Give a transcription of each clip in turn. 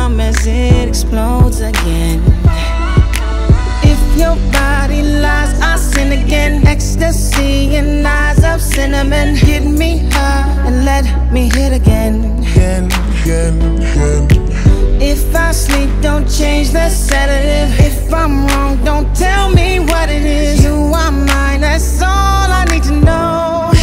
calm as it explodes again. If your body lies, I sin again. Ecstasy and eyes of cinnamon. Hit me high and let me hit again. If I sleep, don't change the sedative. If I'm wrong, don't tell me what it is. You are mine, that's all I need to know.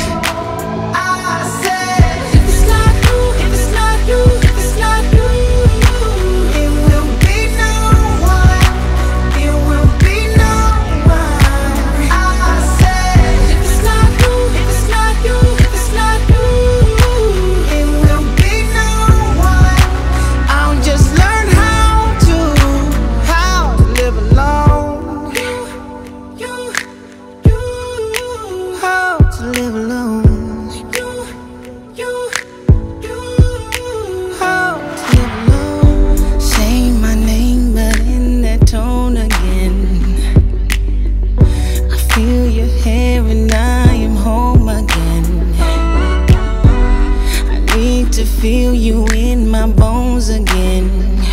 Live alone. How to live alone. Say my name, but in that tone again. I feel your hair and I am home again. I need to feel you in my bones again.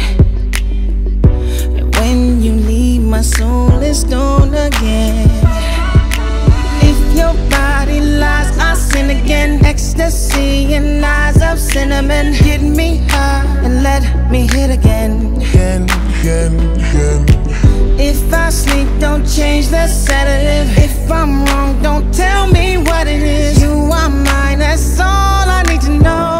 And when you leave, my soul is gone again. Your body lies, I sin again. Ecstasy and eyes of cinnamon. Hit me high and let me hit again. If I sleep, don't change the sedative. If I'm wrong, don't tell me what it is. You are mine, that's all I need to know.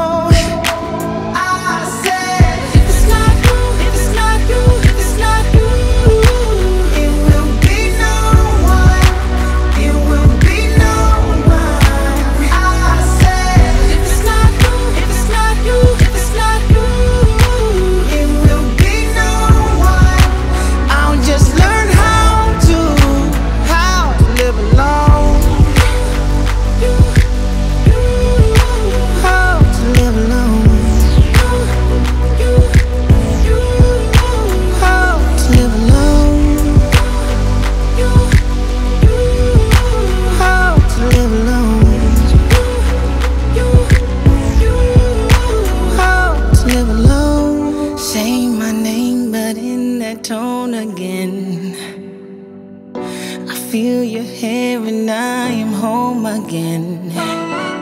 Say my name, but in that tone again. I feel your hair and I am home again.